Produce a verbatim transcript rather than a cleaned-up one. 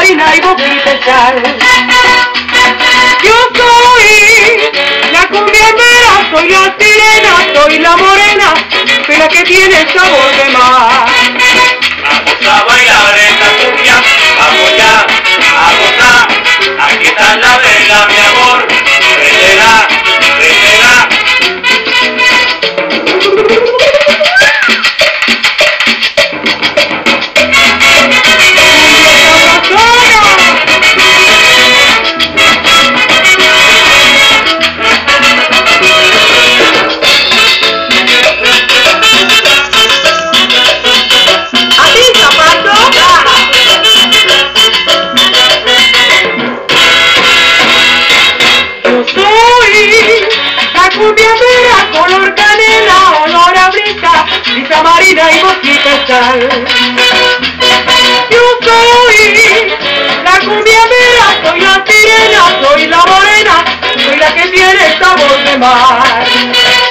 marina y boquita de sal. Yo soy la cumbiambera, soy la sirena, soy la morena, soy la que tiene sabor de mar. Vamos a bailar esta cumbia, vamos ya a gozar, aquí está la vela, mi amor, préndela, préndela. Cumbiambera, color canela, olor a brisa, brisa marina y boquita de sal. Yo soy la cumbiambera, soy la sirena, soy la morena, soy la que tiene sabor de mar.